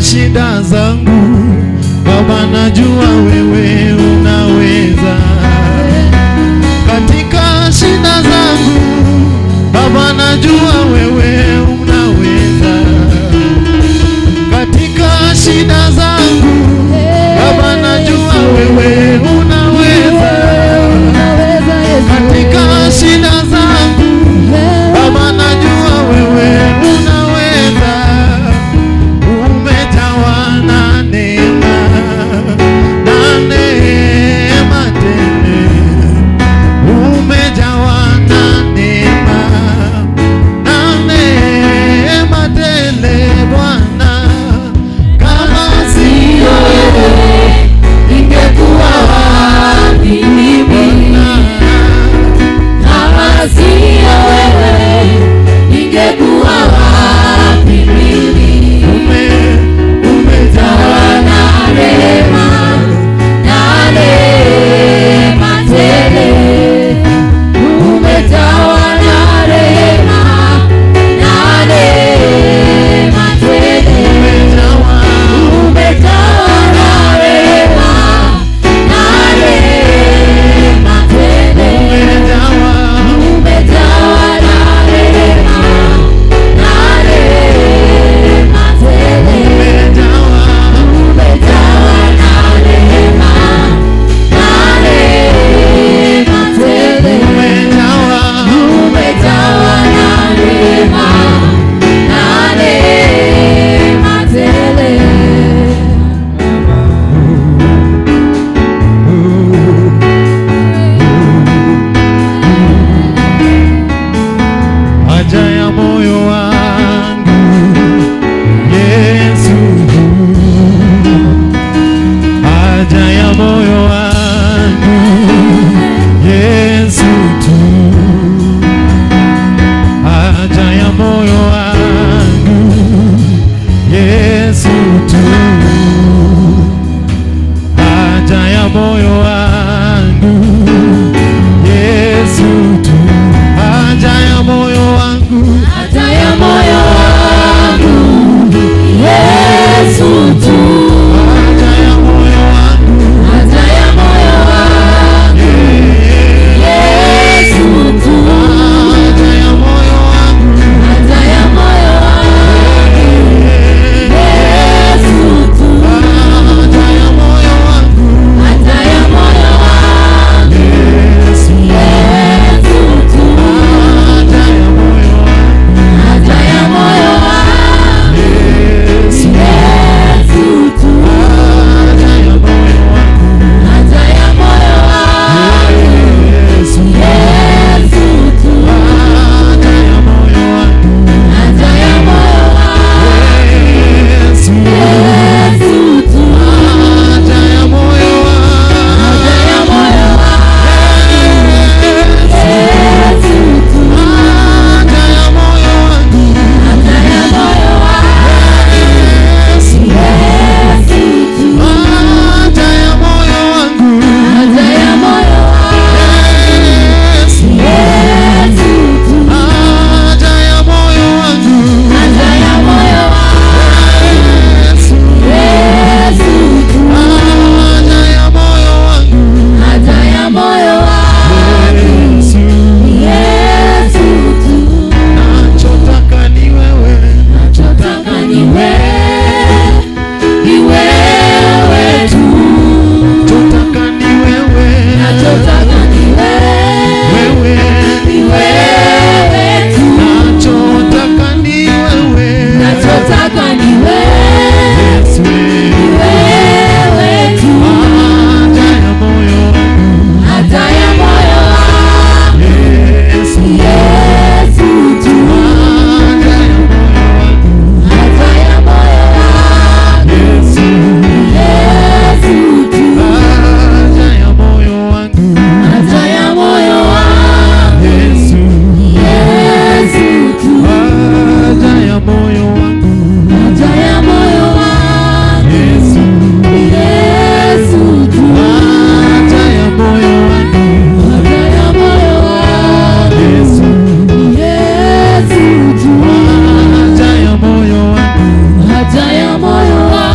shida zangu, Baba najua wewe unaweza. Katika shida zangu, Baba najua wewe unaweza. Katika shida zangu, Baba najua wewe unaweza. Katika shida zangu, Baba najua wewe unaweza. Umejawa na neema, na neema tele. Umejawa na neema, na neema tele Bwana. Kama sio wewe ningekuwa wapi mimi? Kama sio wewe ningekuwa wapi mimi? Umejawa na rehema, na neema tele. Umejawa na rehema, na neema tele. Umejawa na rehema, na neema tele. Umejawa na rehema, na neema tele. Umejawa na rehema, na neema tele. Umejawa na rehema, na neema tele. Haja ya moyo wangu Yesu, haja ya moyo wangu Yesu tu, haja ya moyo wangu Yesu tu, haja ya moyo wangu Yesu tu, haja ya moyo wangu, Haja ya moyo wangu Yesu